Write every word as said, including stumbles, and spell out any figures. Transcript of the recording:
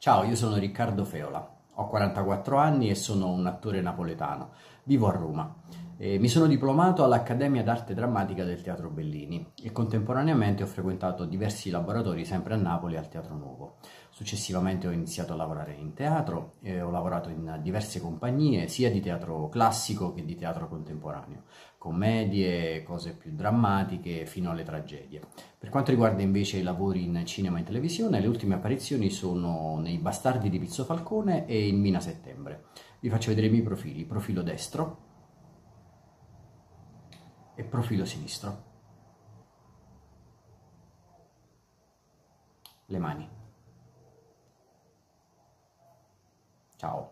Ciao, io sono Riccardo Feola, ho quarantaquattro anni e sono un attore napoletano. Vivo a Roma. E mi sono diplomato all'Accademia d'Arte Drammatica del Teatro Bellini e contemporaneamente ho frequentato diversi laboratori sempre a Napoli al Teatro Nuovo. Successivamente ho iniziato a lavorare in teatro e ho lavorato in diverse compagnie, sia di teatro classico che di teatro contemporaneo, commedie, cose più drammatiche fino alle tragedie. Per quanto riguarda invece i lavori in cinema e in televisione, le ultime apparizioni sono nei Bastardi di Pizzo Falcone e in Mina Settembre. Vi faccio vedere i miei profili: profilo destro e profilo sinistro. Le mani. Ciao.